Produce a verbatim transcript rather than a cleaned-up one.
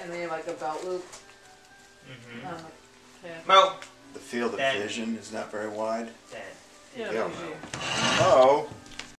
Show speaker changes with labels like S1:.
S1: and they have like a belt loop.
S2: Mm-hmm.
S1: Um, yeah.
S2: Well,
S3: The field of
S2: Dead.
S3: vision is not very wide.
S2: dead.
S1: Yeah,
S3: Yeah.
S1: usually.
S3: Oh,